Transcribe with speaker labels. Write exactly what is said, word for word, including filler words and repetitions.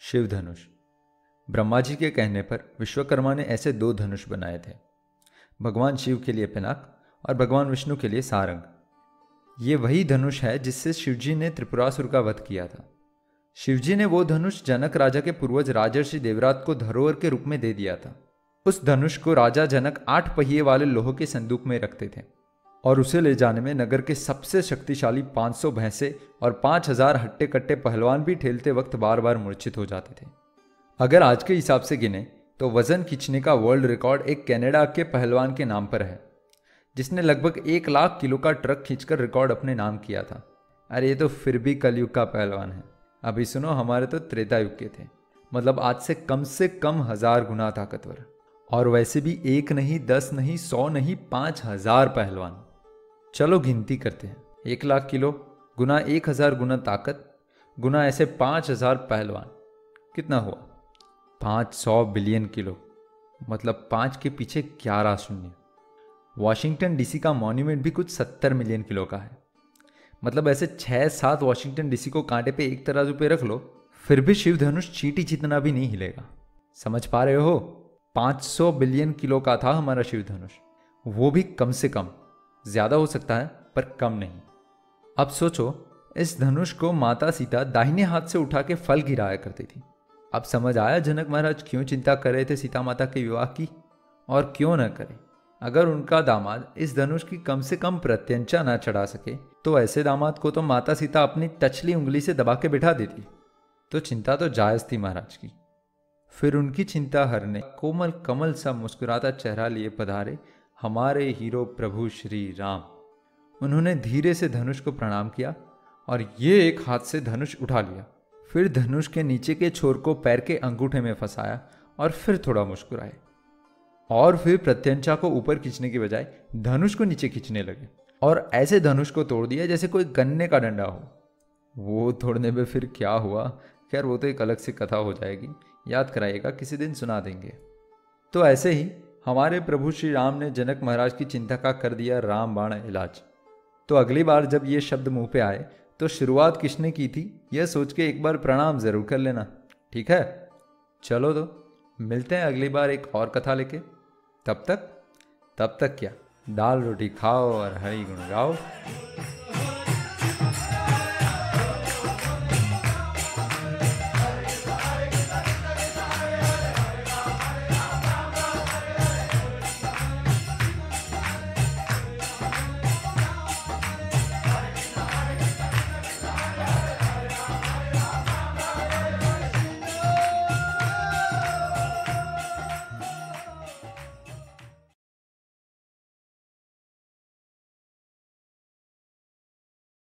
Speaker 1: शिव धनुष। ब्रह्मा जी के कहने पर विश्वकर्मा ने ऐसे दो धनुष बनाए थे, भगवान शिव के लिए पिनाक और भगवान विष्णु के लिए सारंग। ये वही धनुष है जिससे शिवजी ने त्रिपुरासुर का वध किया था। शिवजी ने वो धनुष जनक राजा के पूर्वज राजर्षि देवरात को धरोहर के रूप में दे दिया था। उस धनुष को राजा जनक आठ पहिए वाले लोहे के संदूक में रखते थे और उसे ले जाने में नगर के सबसे शक्तिशाली पाँच सौ भैंसे और पाँच हजार हट्टे कट्टे पहलवान भी ठेलते वक्त बार बार मूर्छित हो जाते थे। अगर आज के हिसाब से गिने तो वजन खींचने का वर्ल्ड रिकॉर्ड एक कनाडा के पहलवान के नाम पर है, जिसने लगभग एक लाख किलो का ट्रक खींचकर रिकॉर्ड अपने नाम किया था। अरे ये तो फिर भी कलयुग का पहलवान है। अभी सुनो, हमारे तो त्रेता युग के थे, मतलब आज से कम से कम हजार गुना ताकतवर। और वैसे भी एक नहीं, दस नहीं, सौ नहीं, पाँच हजार पहलवान। चलो गिनती करते हैं। एक लाख किलो गुना एक हजार गुना ताकत गुना ऐसे पाँच हजार पहलवान, कितना हुआ? पाँच सौ बिलियन किलो, मतलब पाँच के पीछे ग्यारह शून्य। वॉशिंगटन डीसी का मॉन्यूमेंट भी कुछ सत्तर मिलियन किलो का है। मतलब ऐसे छः सात वॉशिंगटन डीसी को कांटे पे एक तराजू पे रख लो, फिर भी शिव धनुष चींटी जितना भी नहीं हिलेगा। समझ पा रहे हो? पाँच सौ बिलियन किलो का था हमारा शिव धनुष, वो भी कम से कम। ज्यादा हो सकता है पर कम नहीं। अब सोचो, इस धनुष को माता सीता दाहिने हाथ से उठा के फल गिराया करती थी। अब समझ आया जनक महाराज क्यों चिंता कर रहे थे सीता माता के विवाह की, और क्यों न करे। अगर उनका दामाद इस धनुष की कम से कम प्रत्यंचा ना चढ़ा सके तो ऐसे दामाद को तो माता सीता अपनी टचली उंगली से दबा के बिठा देती। तो चिंता तो जायज थी महाराज की। फिर उनकी चिंता हरने कोमल कमल सा मुस्कुराता चेहरा लिए पधारे हमारे हीरो प्रभु श्री राम। उन्होंने धीरे से धनुष को प्रणाम किया और ये एक हाथ से धनुष उठा लिया, फिर धनुष के नीचे के छोर को पैर के अंगूठे में फंसाया और फिर थोड़ा मुस्कुराए, और फिर प्रत्यंचा को ऊपर खींचने की बजाय धनुष को नीचे खींचने लगे और ऐसे धनुष को तोड़ दिया जैसे कोई गन्ने का डंडा हो। वो तोड़ने में फिर क्या हुआ, खैर वो तो एक अलग सी कथा हो जाएगी, याद कराइएगा, किसी दिन सुना देंगे। तो ऐसे ही हमारे प्रभु श्री राम ने जनक महाराज की चिंता का कर दिया राम बाण इलाज। तो अगली बार जब ये शब्द मुंह पे आए तो शुरुआत किसने की थी यह सोच के एक बार प्रणाम जरूर कर लेना, ठीक है? चलो तो मिलते हैं अगली बार एक और कथा लेके। तब तक तब तक क्या, दाल रोटी खाओ और हरि गुण गाओ।